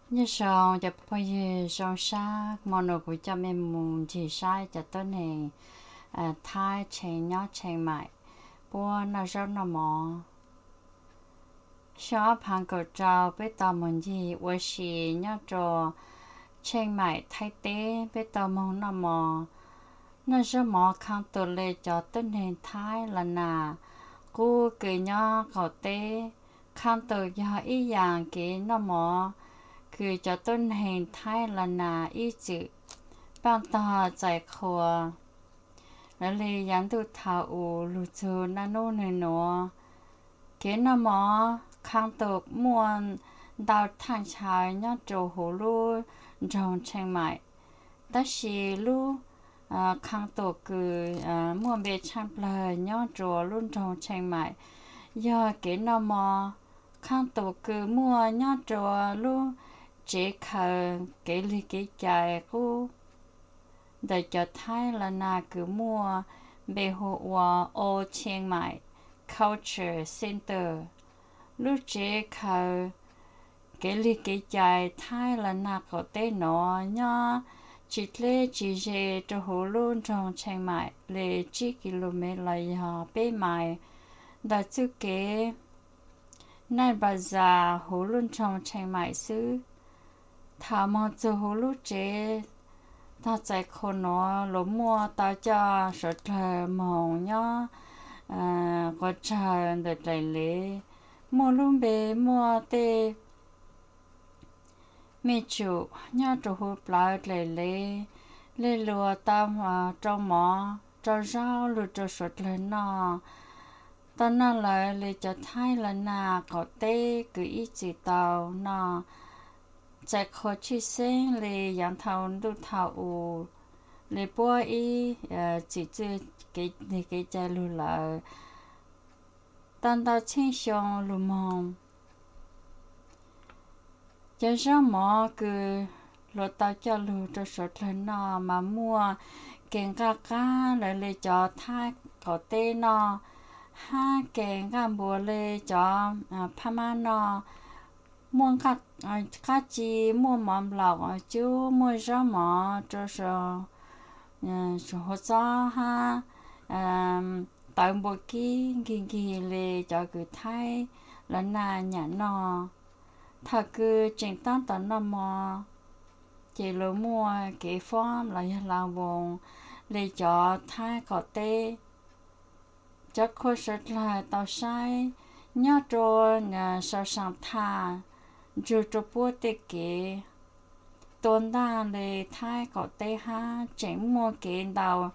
như sauจะพยสองชาโมโนกุจะไม่มุงที่ใช้จะต้นเองท้ายเชงยอดเชงใหม่ปัวน่าจะนมอชอบพังกดเจ้าไปต่อมันยี่ว่าชียอดจอเชงใหม่ไทยเต้ไปต่อมงนมอน่าจะหมอข้างตัวเลยจอต้นเองท้ายละนากูเกยยอเขาเต้ข้างตัวยออีอย่างเกยนมอคือจะต้นแห่งไทยละนาอีจืบางตาใจครัวแล้วเลยยันตุทาอูลูจูนาโนเนโนเกนหมอข้างตกมวนดาวทางชายยอดโจหูลูจงเชียงใหม่แต่ชีลูข้างตกคือมวนเบชันเปลยยอดโจรุ่นจงเชียงใหม่ยอเกนหมอข้างตกคือมัวยอดโจลูchế khờ cái ly cái chạy cô để cho thái là na cứ mua bề hộ wa ô Chiang Mai Culture Center lúc chế khờ cái ly cái chạy thái là na có tên nó nhá chỉ lệ chỉ dễ cho hồ luôn trong Chiang Mai lệ chỉ km là ya bề mai đã chú kế nay bà già hồ luôn trong Chiang Mai xứ thà mà cho hồ lúa chế ta chạy con nó lúa mua ta cho sợ trời mỏng nhá có trời để chạy lễ mua luôn bề mua tê mẹ chủ nhá chủ hồ lại chạy lễ lễ lúa ta mà trong mỏ cho rau lúa cho sợ trời nó ta nó lại lễ cho thay là na có tê cứ ít chỉ tàu nó chạy khó chi sinh lì yang thao đu thao u lì bua y chỉ chưa cái chạy lù lợ tan đào trên sông lù mông cho ra mỏ cứ lột tao cho lù cho số lần nọ mà mua kèn cá lại lì cho thay có tên nọ ha kèn cá bùa lì cho pama nọ mua các chị mua mắm lọc chú mua rau mỏ cho số hồ cho ha tại bộ kia lệ cho cứ thay là na nhà nọ thật cứ chỉnh tan tận năm mò chị lỡ mua cái form là làm vùng lệ cho thay có tê cho khôi sức lại tàu sai nhớ cho sao sang tha dù cho bố tê kế tôn đa lệ thái có tê ha chẳng mua kế đầu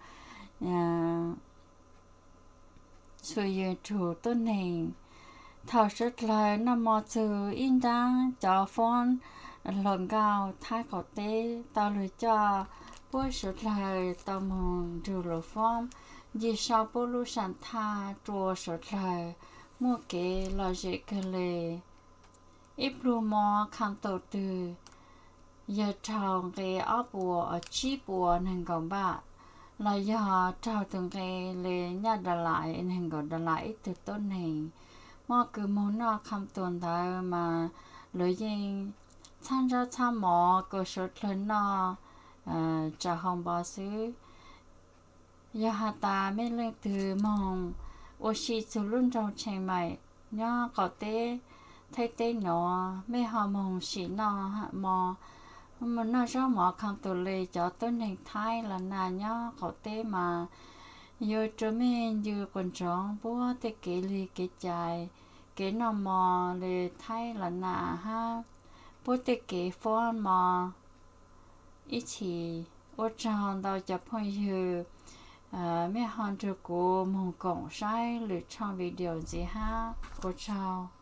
sự dự chủ tôn hình thảo sức lời nằm mò trừ in đăng cho phone lần cao thái có tê tao lựa cho bố sức lời tao mong trừ lộ phone vì sao bố lưu sản tha chùa sức lời mua kế lo dễ cơ lệ ít lu mò khăn tổ từ giờ trồng cái áo bùa ở chi bùa nên còn bạn là giờ trồng từng cái lê nhà đà lại nên còn đà lại từต้น này mò cứ muốn nó khăm tuần thôi mà lối gì tham gia tham mò cơ sở lớn nó trả hồng bao xứ giờ hà ta mới lên từ mong ô xí từ luôn trong Chiang Mai nhá có té thấy tên nó mấy họ mong xí nó mò mà nó rõ mò khăn tụ lệ cho tôi nên thay là nà nhá có té mà giờ cho mình giờ còn trống bố té kế lì kế chạy kế nó mò lệ thay là nà ha bố té kế phone mò ít chỉ ô tròn đâu cho phong giờ mấy họ cho cô mong cộng sai lựa chọn video gì ha cô chào